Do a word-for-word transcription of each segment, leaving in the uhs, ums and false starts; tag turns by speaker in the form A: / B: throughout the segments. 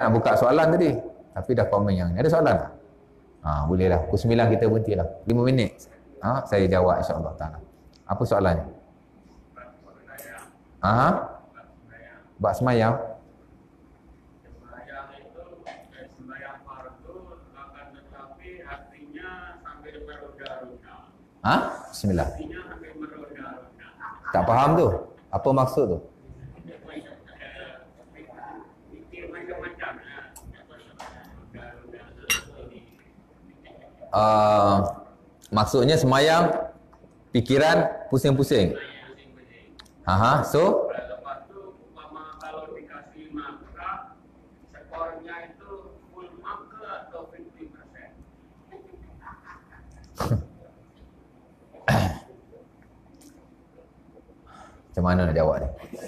A: nak buka soalan tadi, tapi dah komen yang ni. Ada soalan tak? Ha, boleh lah. Pukul sembilan kita berhenti lah. lima minit. Ha, saya jawab insyaAllah ta'ala. Apa soalannya? Ha? Bak semayang?
B: Semayang itu, eh, semayang fardu, akan tetapi hatinya sampai meroda-roda.
A: Ha? Bismillah.
B: Hatinya sampai meroda-roda.
A: Tak faham tu? Apa maksud tu?
B: Pikir macam-macam.
A: Uh, maksudnya semayang, pikiran pusing-pusing. Aha, so?
B: Lepas tu, umpama kalau dikasih markah, skornya itu full mark ke atau lima puluh persen?
A: Macam mana nak jawab ni?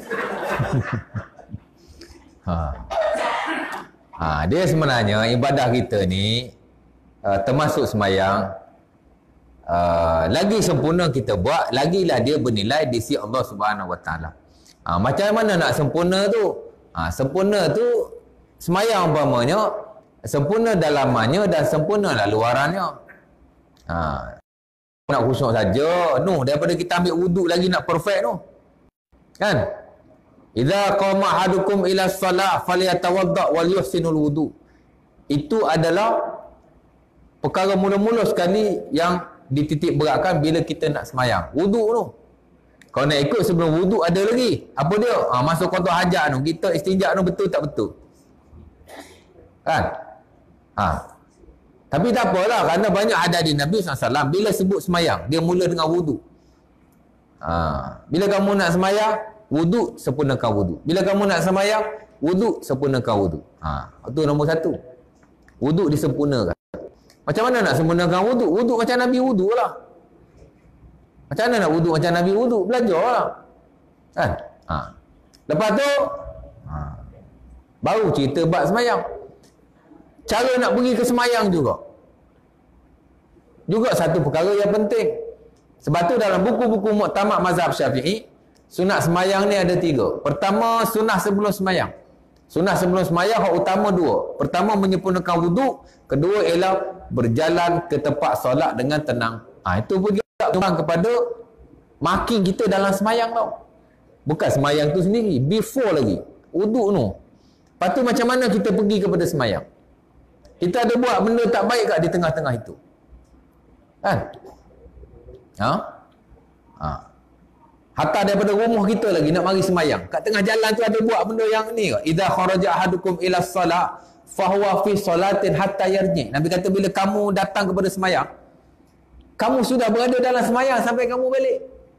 A: ha. Ha, dia sebenarnya ibadah kita ni uh, termasuk semayang, uh, lagi sempurna kita buat, lagilah dia bernilai di sisi Allah Subhanahu Wa Taala. Ha, macam mana nak sempurna tu? Ha, sempurna tu semayang umpamanya sempurna dalamannya dan sempurna lah luarannya. Ha, nak khusyuk saja, noh, daripada kita ambil wuduk lagi nak perfect tu. Kan? Idza qama ahadukum ila shalah falyatawadda wal yuhsinul wudu. Itu adalah perkara mula-mula sekali yang dititik beratkan bila kita nak semayang. Wuduk tu. Kalau nak ikut sebelum wuduk ada lagi. Apa dia? Ha, masuk kotor hajat tu. Kita istinja tu betul tak betul? Kan? Ha. Tapi tak apalah, kerana banyak hadis Nabi sallallahu alaihi wasallam bila sebut semayang, dia mula dengan wuduk. Ha. Bila kamu nak semayang, wuduk, sempurnakan wuduk. Bila kamu nak semayang, wuduk, sempurnakan wuduk. Ha. Itu nombor satu. Wuduk disempurnakan. Macam mana nak sempurnakan wuduk? Wuduk macam Nabi wuduk lah. Macam mana nak wuduk macam Nabi wuduk? Belajar lah. Kan? Ha. Lepas tu, ha, baru cerita bab semayang. Cara nak pergi ke semayang juga. Juga satu perkara yang penting. Sebab tu dalam buku-buku Muktamad Mazhab Syafi'i, sunat semayang ni ada tiga. Pertama, sunah sebelum semayang. Sunah sebelum semayang, hak utama dua. Pertama, menyempurnakan wuduk. Kedua, ialah berjalan ke tempat solat dengan tenang. Ha, itu pergi kepada makin kita dalam semayang tau. Bukan semayang tu sendiri, before lagi. Wuduk tu. Lepas tu macam mana kita pergi kepada semayang? Kita ada buat benda tak baik kat di tengah-tengah itu? Kan? Ha? Ha. Hatta daripada rumah kita lagi nak mari semayang, kat tengah jalan tu ada buat benda yang ni ke? Idza kharaja ahadukum ila shalah fahuwa fi salatin hatta yarji. Nabi kata bila kamu datang kepada semayang, kamu sudah berada dalam semayang sampai kamu balik.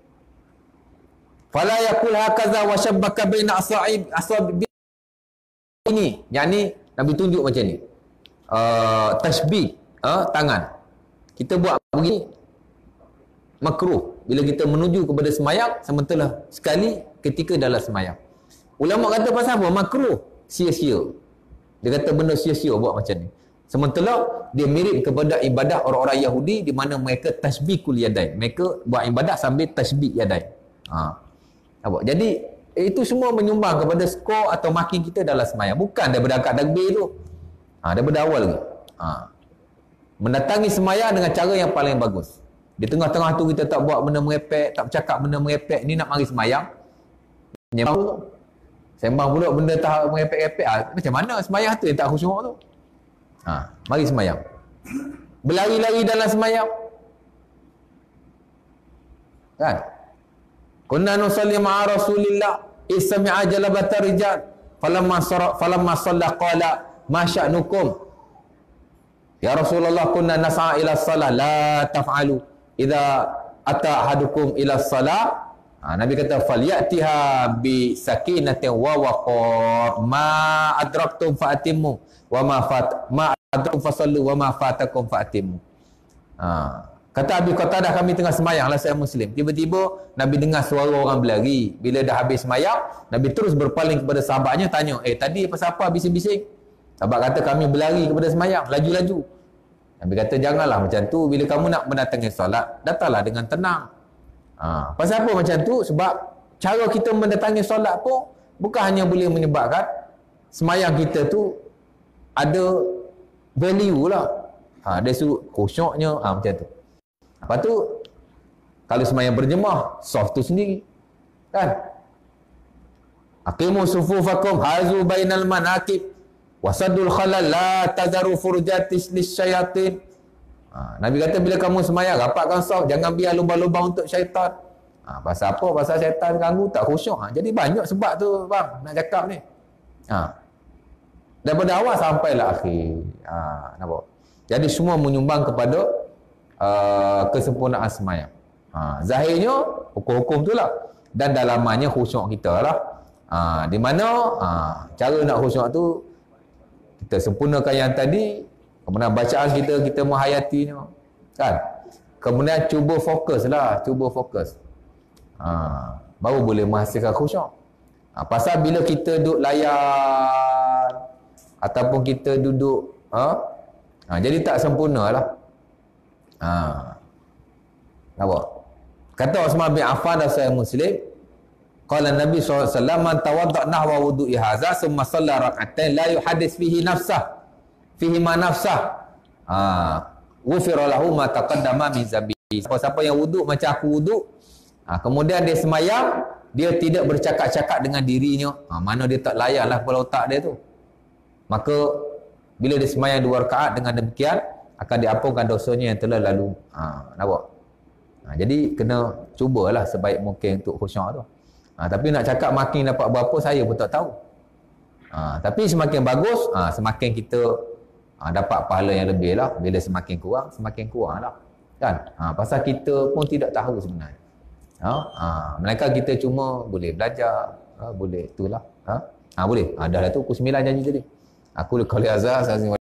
A: Fala yaqul hakaza wa shabbaka baina asa'ib asab ini. Yang ni Nabi tunjuk macam ni. Uh, tashbih uh, tangan. Kita buat begini makruh bila kita menuju kepada semayang, sementara sekali ketika dalam semayang. Ulama kata pasal apa? Makruh, sia-sia. Dia kata benda sia-sia buat macam ni. Sementara dia mirip kepada ibadah orang-orang Yahudi di mana mereka tasbihul yadain. Mereka buat ibadah sambil tasbih yadain. Ha. Apa? Jadi itu semua menyumbang kepada skor atau makin kita dalam semayang. Bukan daripada akad takbir tu. Ha, daripada awal lagi. Ha. Mendatangi semayang dengan cara yang paling bagus. Di tengah-tengah tu kita tak buat benda merepek, tak bercakap benda merepek. Ni nak mari semayang. Sembang pula. Sembang pula benda tak merepek-repek. Ha, macam mana semayang tu yang tak khusyuk tu? Ha, mari semayang. Berlari-lari dalam semayang. Kan? Kunna nusalli ma'a Rasulillah isami'a jalabata rijal falamma sara falamma shalla qala ma sya'nukum ya Rasulullah kunna nas'a ila shalah la taf'alu idza ata ahadukum ila shalah. Ha, Nabi kata falyatiha bi sakinatin wa waqar ma adraktum fa'atimmu wa ma fat ma adraktum fasallu wa ma fatakum fa'atimmu. Ha, kata Abi Qatadah, kami tengah semayang lah, saya Muslim. Tiba-tiba Nabi dengar suara orang berlari. Bila dah habis semayang, Nabi terus berpaling kepada sahabatnya, tanya, eh tadi pasal apa bising-bising? Sahabat kata kami berlari kepada semayang, laju-laju. Nabi kata janganlah macam tu. Bila kamu nak mendatangi solat, datanglah dengan tenang. Ha, pasal apa macam tu? Sebab cara kita mendatangi solat pun bukan hanya boleh menyebabkan semayang kita tu ada value lah. Ha, dia suruh khusyuknya, ha, macam tu. Lepas tu, kalau semayang berjemaah, soft tu sendiri. Kan? Aqimu sufufakum hazu bainal manakib wasadul khalal la tazaru furjatis lisyayatin. Ha, Nabi kata bila kamu semayang, rapatkan soft, jangan biar lubang-lubang untuk syaitan. Ha, pasal apa? Pasal syaitan ganggu tak khusyuk. Ha, jadi banyak sebab tu bang nak cakap ni. Ha. Daripada awal sampailah akhir. Ha, nampak? Jadi semua menyumbang kepada uh, kesempurnaan semayang. Ha, zahirnya hukum-hukum tu lah, dan dalamannya khusyuk kita lah. Ha, di mana ha, cara nak khusyuk tu kita sempurnakan yang tadi, kemudian bacaan kita kita menghayatinya, kan? Kemudian cuba fokus lah, cuba fokus. Ha, baru boleh menghasilkan khusyuk. Ha, pasal bila kita duduk layan ataupun kita duduk ha, ha, jadi tak sempurna lah. Ha, nampak? Kata Uthman bin Affan dan Sahih Muslim, qala Nabi sallallahu alaihi wasallam, man tawadda nahwa wudu'i hadza thumma shalla rak'atain la yuhaddits fihi nafsah fihi ma nafsah, ah ghufira lahu ma taqaddama min zambihi. Siapa-siapa yang wuduk macam aku wuduk, ah, kemudian dia semayang, dia tidak bercakap-cakap dengan dirinya, ah, mana dia tak layanlah kepala otak dia tu, maka bila dia semayang dua rakaat dengan demikian akan diampunkan dosanya yang telah lalu. Ah, nampak? Ha, jadi kena cubalah sebaik mungkin untuk khusyuk tu. Ha, tapi nak cakap makin dapat berapa saya pun tak tahu. Ha, tapi semakin bagus, ha, semakin kita ha, dapat pahala yang lebih lah. Bila semakin kurang, semakin kurang lah. Kan? Ha, pasal kita pun tidak tahu sebenarnya. Ha, ha, melainkan kita cuma boleh belajar, ha, boleh itulah. Ha, ha, boleh. Ha, dah lah tu pukul sembilan janji tadi. Aku kalau azhar, saya